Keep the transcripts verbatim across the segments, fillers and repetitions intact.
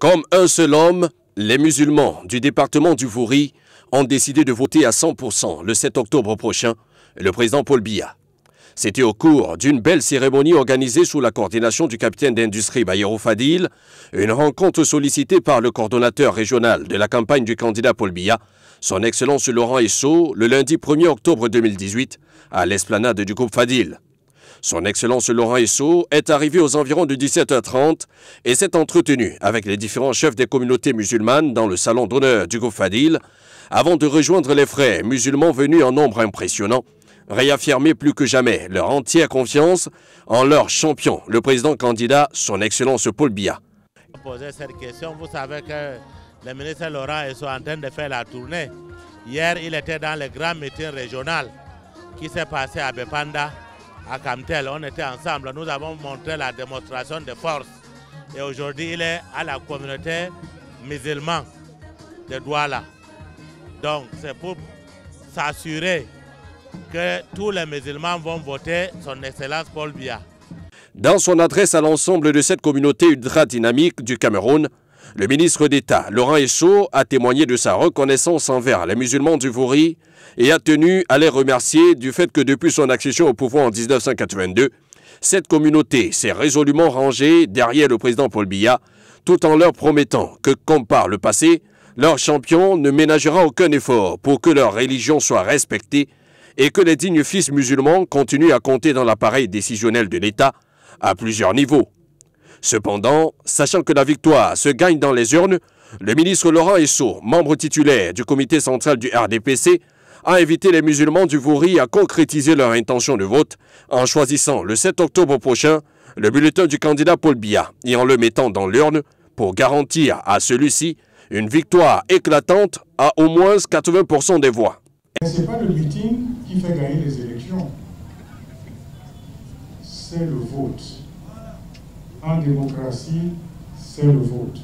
Comme un seul homme, les musulmans du département du Vouri ont décidé de voter à cent pour cent le sept octobre prochain le président Paul Biya. C'était au cours d'une belle cérémonie organisée sous la coordination du capitaine d'industrie Bayrou Fadil, une rencontre sollicitée par le coordonnateur régional de la campagne du candidat Paul Biya, son Excellence Laurent Esso, le lundi premier octobre deux mille dix-huit, à l'esplanade du groupe Fadil. Son Excellence Laurent Esso est arrivé aux environs de dix-sept heures trente et s'est entretenu avec les différents chefs des communautés musulmanes dans le salon d'honneur du groupe Fadil, avant de rejoindre les frères musulmans venus en nombre impressionnant, réaffirmer plus que jamais leur entière confiance en leur champion, le président candidat, son Excellence Paul Biya. Poser cette question, vous savez que le ministre Laurent Esso est en train de faire la tournée. Hier, il était dans le grand meeting régional qui s'est passé à Bepanda, à Kamtel. On était ensemble, nous avons montré la démonstration de force. Et aujourd'hui, il est à la communauté musulmane de Douala. Donc, c'est pour s'assurer que tous les musulmans vont voter son Excellence Paul Biya. Dans son adresse à l'ensemble de cette communauté ultra-dynamique du Cameroun, le ministre d'État Laurent Esso a témoigné de sa reconnaissance envers les musulmans du Vouri et a tenu à les remercier du fait que depuis son accession au pouvoir en mille neuf cent quatre-vingt-deux, cette communauté s'est résolument rangée derrière le président Paul Biya, tout en leur promettant que, comme par le passé, leur champion ne ménagera aucun effort pour que leur religion soit respectée et que les dignes fils musulmans continuent à compter dans l'appareil décisionnel de l'État à plusieurs niveaux. Cependant, sachant que la victoire se gagne dans les urnes, le ministre Laurent Esso, membre titulaire du comité central du R D P C, a invité les musulmans du Vouri à concrétiser leur intention de vote en choisissant le sept octobre prochain le bulletin du candidat Paul Biya et en le mettant dans l'urne pour garantir à celui-ci une victoire éclatante à au moins quatre-vingts pour cent des voix. Ce n'est pas le meeting qui fait gagner les élections, c'est le vote. En démocratie, c'est le vote.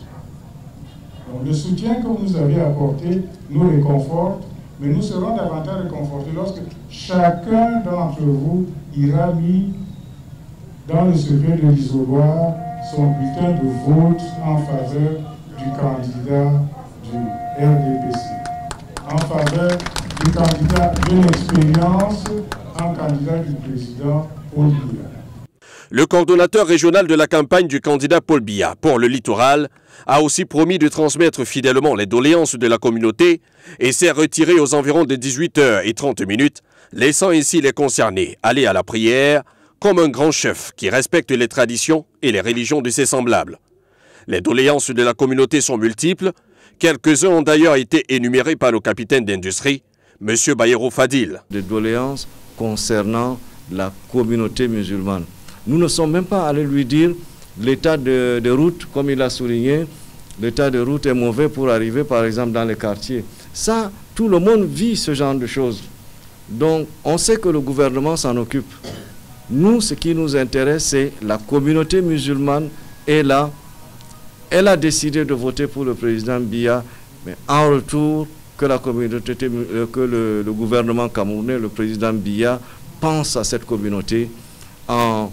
Donc, le soutien que vous nous avez apporté nous réconforte, mais nous serons davantage réconfortés lorsque chacun d'entre vous ira mis dans le secret de l'isoloir son bulletin de vote en faveur du candidat du R D P C, en faveur du candidat d'une expérience, en candidat du président Paul Biya. Le coordonnateur régional de la campagne du candidat Paul Biya pour le littoral a aussi promis de transmettre fidèlement les doléances de la communauté et s'est retiré aux environs de dix-huit heures trente, laissant ainsi les concernés aller à la prière comme un grand chef qui respecte les traditions et les religions de ses semblables. Les doléances de la communauté sont multiples. Quelques-uns ont d'ailleurs été énumérés par le capitaine d'industrie, M. Bayrou Fadil. Des doléances concernant la communauté musulmane. Nous ne sommes même pas allés lui dire l'état de, de route, comme il a souligné, l'état de route est mauvais pour arriver par exemple dans les quartiers. Ça, tout le monde vit ce genre de choses. Donc, on sait que le gouvernement s'en occupe. Nous, ce qui nous intéresse, c'est la communauté musulmane est là. Elle a décidé de voter pour le président Biya, mais en retour, que la communauté, que le, le gouvernement camerounais, le président Biya, pense à cette communauté en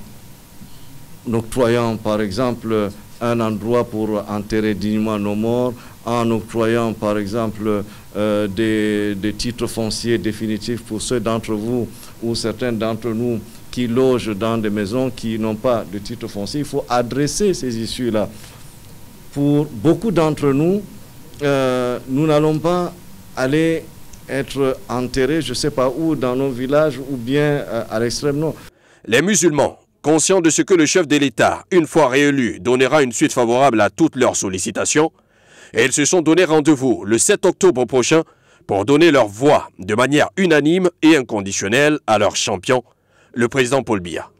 octroyant par exemple un endroit pour enterrer dignement nos morts, en octroyant par exemple euh, des, des titres fonciers définitifs pour ceux d'entre vous ou certains d'entre nous qui logent dans des maisons qui n'ont pas de titre foncier. Il faut adresser ces issues-là. Pour beaucoup d'entre nous, euh, nous n'allons pas aller être enterrés, je ne sais pas où, dans nos villages ou bien euh, à l'extrême nord. Les musulmans, conscients de ce que le chef de l'État, une fois réélu, donnera une suite favorable à toutes leurs sollicitations, et ils se sont donné rendez-vous le sept octobre prochain pour donner leur voix de manière unanime et inconditionnelle à leur champion, le président Paul Biya.